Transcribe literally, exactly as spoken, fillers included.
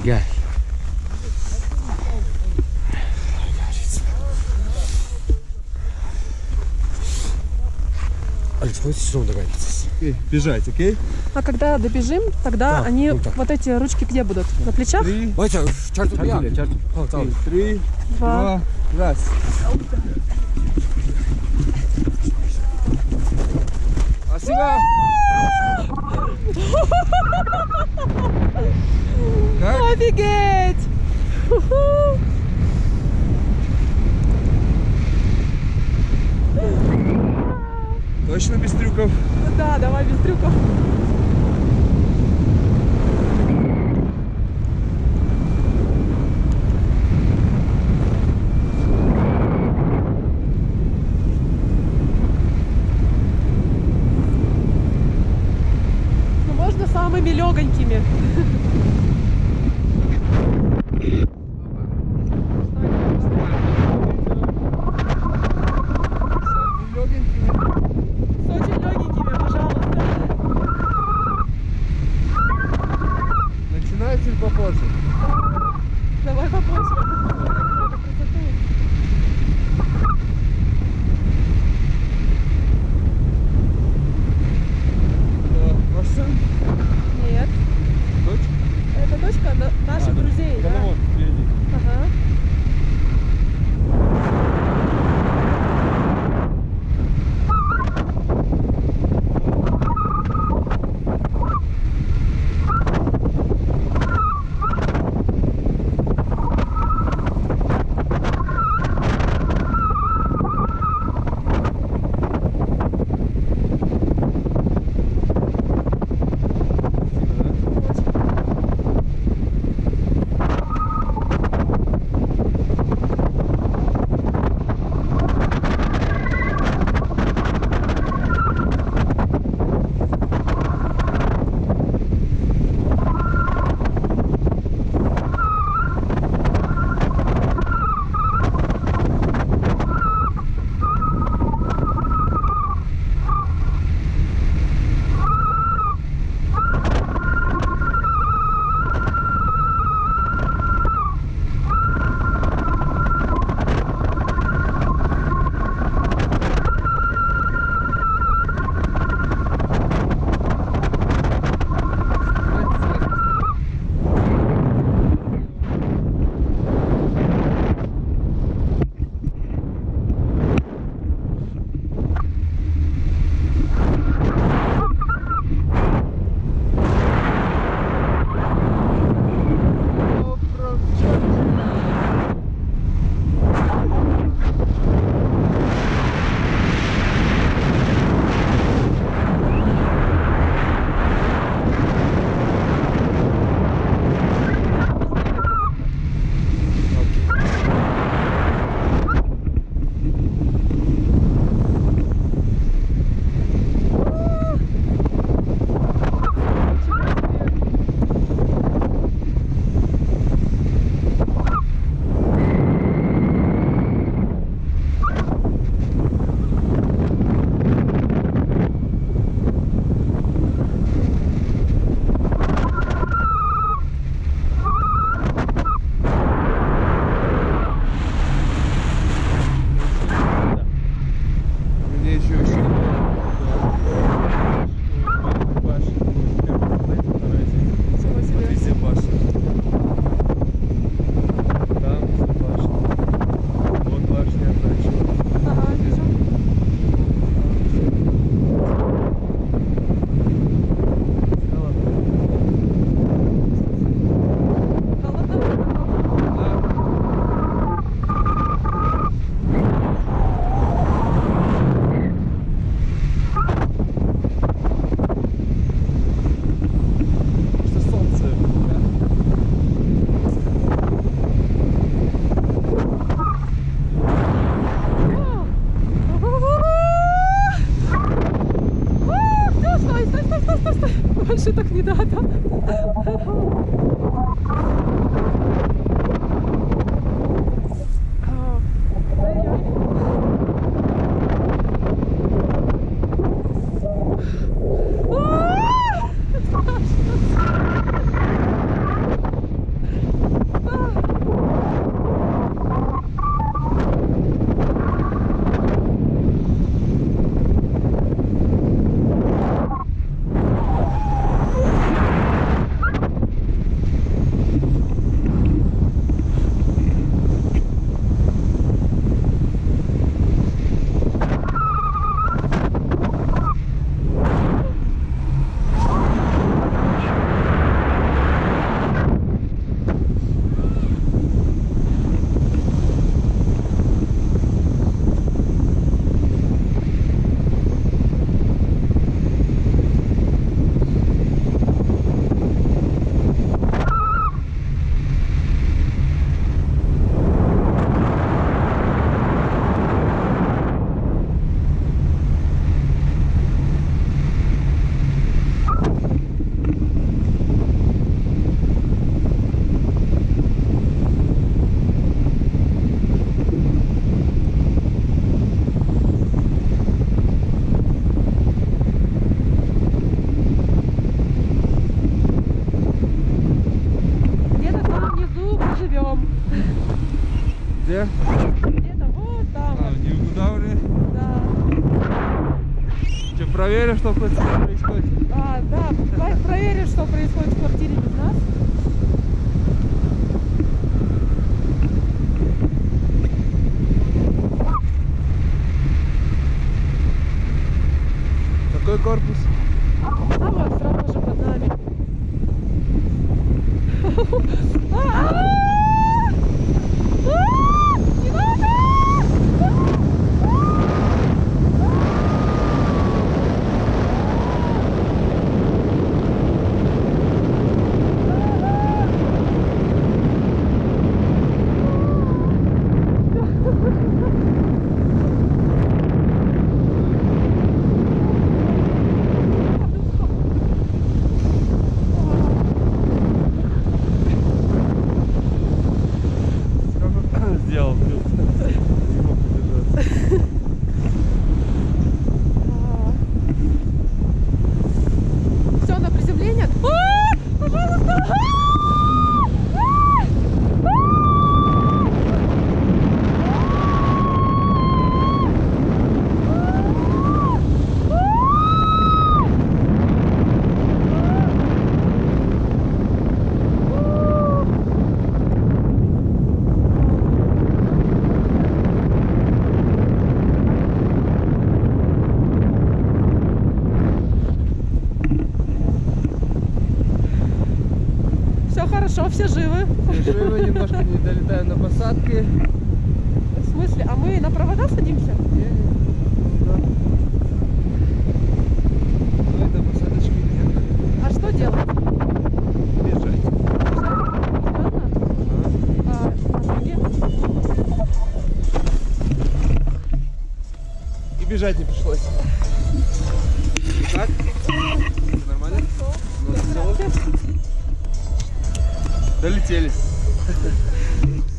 Gel. Алекс, хватит все равно догадаться. Окей, бежать, окей? А когда добежим, тогда Да, они, вот так. вот эти ручки где будут? На плечах? Три, Давайте, чарту я. три, три, Два. два, раз. Спасибо. Как? Офигеть! Ху-ху. Точно без трюков? Да, давай без трюков. Ну, можно самыми легонькими. С очень легенькими, пожалуйста. Начинать или попозже? Давай попозже. Красоту. Ваш сын? Нет. Дочь? Это дочка на- наших друзей, да? Вот, впереди. Ага. Мне еще еще. Ничего себе. Везде башня. Там везде башня. Вот башня дальше. Ага, вижу. Что солнце. Стой, стой, стой, стой, стой, стой. Больше так не надо. А, ой-ой. А! Где? Где-то вот там. А, не в Гудауре. Да. Че, проверим, что происходит? А, да, давай проверим, что происходит в квартире без нас. Какой корпус? А вот сразу же под нами. А-а-а! А! Не надо! Сделал. Не мог удержаться. Все, на приземление. А, пожалуйста! А, а, все хорошо, все живы. Живо, немножко не долетаем на посадке. В смысле? А мы на провода садимся? Ну это посадочки нет. А что делать? Бежать. А, а ноги? И бежать не пришлось. Как? Нормально? Ну, все. Долетели.